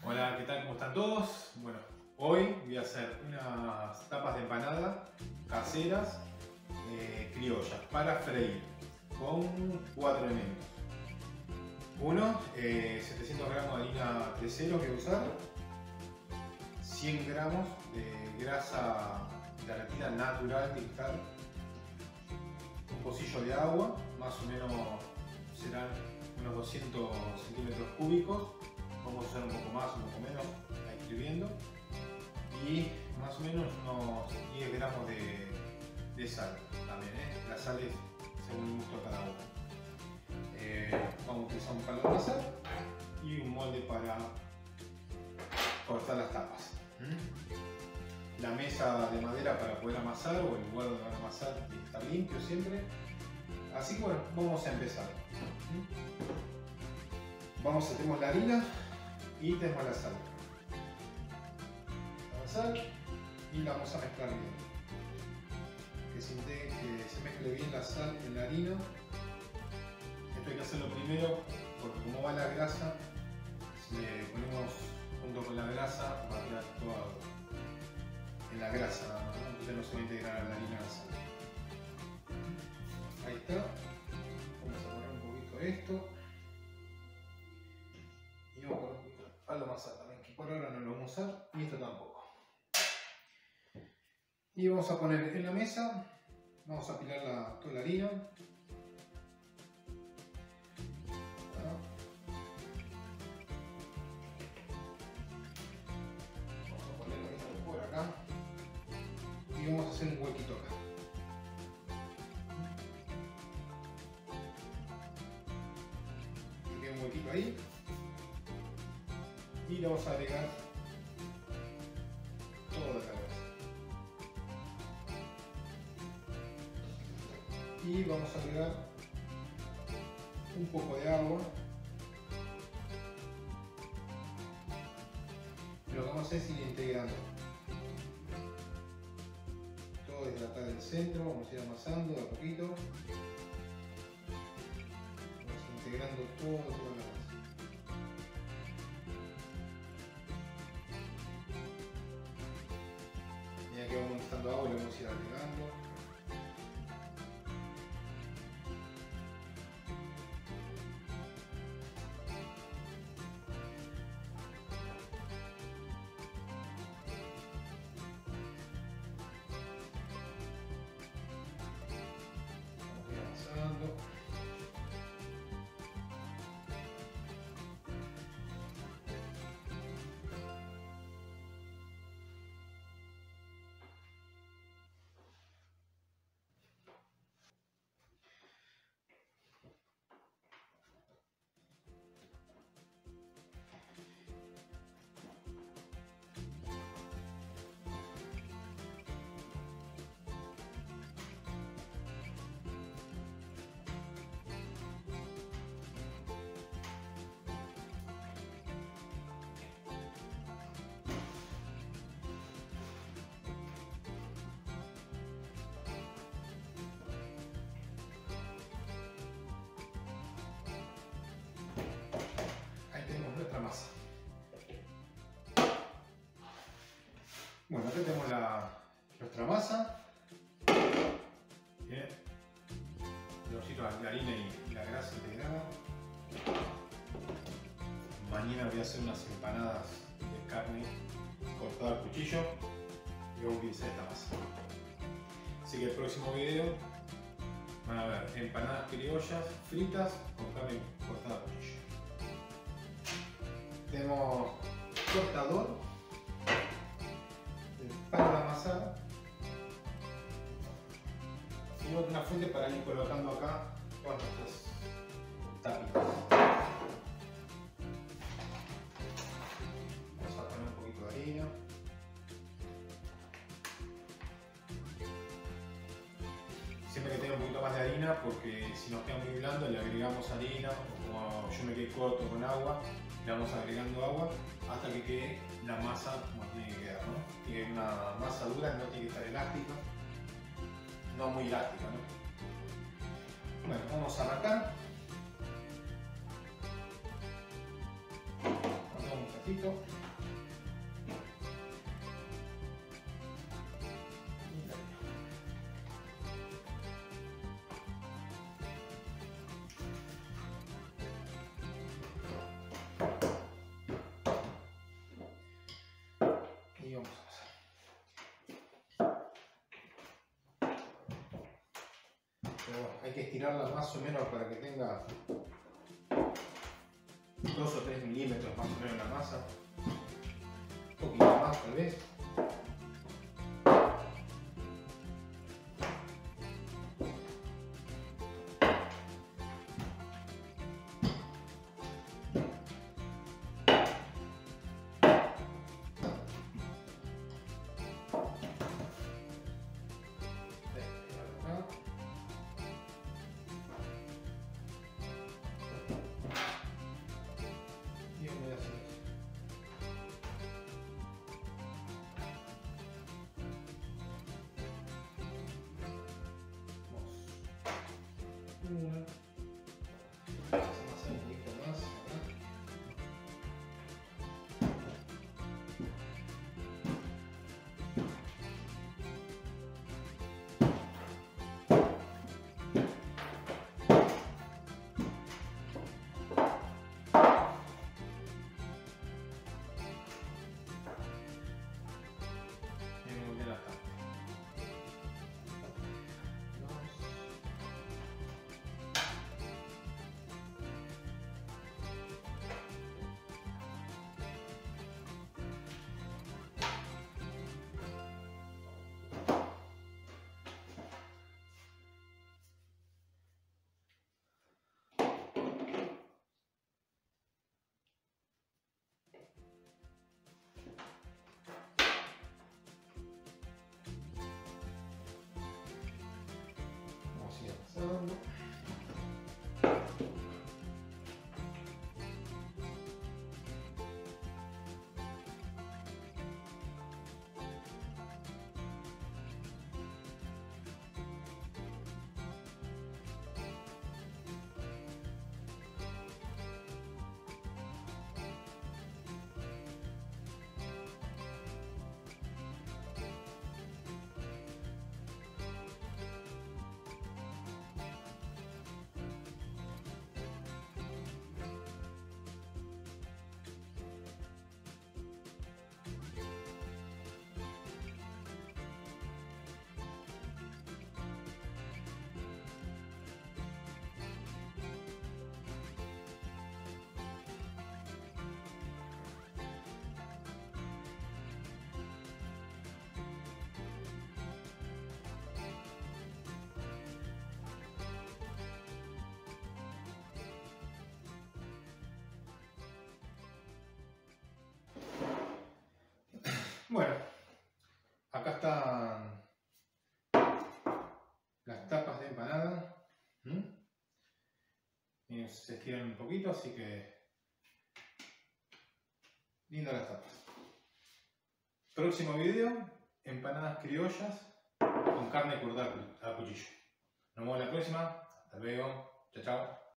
Hola, ¿qué tal? ¿Cómo están todos? Bueno, hoy voy a hacer unas tapas de empanada caseras criollas para freír con 4 elementos. Uno, 700 gramos de harina 3.0 que voy a usar, 100 gramos de grasa gelatina natural de usar, un pocillo de agua, más o menos serán unos 200 centímetros cúbicos. Vamos a usar un poco más, un poco menos, ahí estoy viendo. Y más o menos unos 10 gramos de sal también, La sal es según el gusto de cada uno. Vamos a utilizar un palo de amasar y un molde para cortar las tapas. La mesa de madera para poder amasar o el lugar donde van a amasar tiene que estar limpio siempre. Así que bueno, vamos a empezar. Tenemos la harina y tenemos la sal. La sal y la vamos a mezclar bien. Que se mezcle bien la sal en la harina. Esto hay que hacerlo primero porque como va la grasa, si le ponemos junto con la grasa va a quedar todo en la grasa, ¿no? Entonces no se va a integrar a la harina la sal. Ahí está. Vamos a poner un poquito esto. Y vamos a poner un poquito de palo de amasar también, que por ahora no lo vamos a usar, y esto tampoco. Y vamos a poner en la mesa, vamos a apilar toda la harina. Vamos a ponerlo por acá. Y vamos a hacer un huequito acá. Que quede un huequito ahí. Y le vamos a agregar toda la grasa. Y vamos a agregar un poco de agua. Lo que vamos a hacer es ir integrando todo desde acá del centro. Vamos a ir amasando de a poquito. Vamos integrando toda la grasa. Ya que vamos echando agua, le vamos a ir agregando. Vamos a ir avanzando. Nuestra masa. Bueno, acá tenemos nuestra masa. Bien. La harina y la grasa integrada. Mañana voy a hacer unas empanadas de carne cortada al cuchillo y voy a utilizar esta masa. Así que el próximo video van a ver empanadas criollas fritas con carne cortada al cuchillo. Tenemos cortador, para amasar y una fuente para ir colocando acá todas nuestras tapitas. Vamos a poner un poquito de harina. Siempre que tenga un poquito más de harina, porque si nos queda muy blando le agregamos harina, o como yo me quedé corto con agua, le vamos agregando agua hasta que quede la masa como tiene que quedar, ¿no? Tiene una masa dura, no tiene que estar elástica, no muy elástica, ¿no? Bueno, vamos a arrancar. despacito. Y vamos a pasar. Pero hay que estirarla más o menos para que tenga 2 o 3 milímetros más o menos la masa. Un poquito más tal vez. Vamos a hacer un poquito más acá. Y muy bien la tapa. Vamos a ir avanzando. Bueno, acá están las tapas de empanada. Y se estiran un poquito, así que lindas las tapas. Próximo video, empanadas criollas con carne cortada a cuchillo. Nos vemos en la próxima. Hasta luego. Chao, chao.